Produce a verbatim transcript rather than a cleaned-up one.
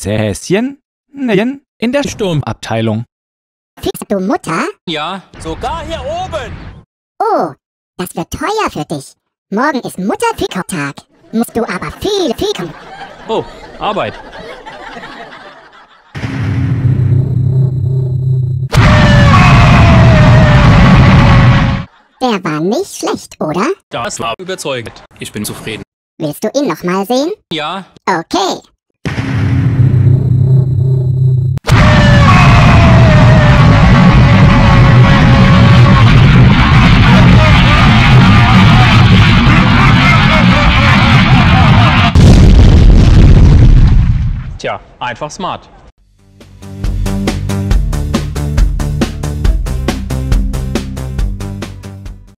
Prinzesschen in der Sturmabteilung. Fickst du Mutter? Ja. Sogar hier oben. Oh, das wird teuer für dich. Morgen ist Mutter-Ficker-Tag. Musst du aber viel ficken. Oh, Arbeit. Der war nicht schlecht, oder? Das war überzeugend. Ich bin zufrieden. Willst du ihn nochmal sehen? Ja. Okay. Tja, einfach smart.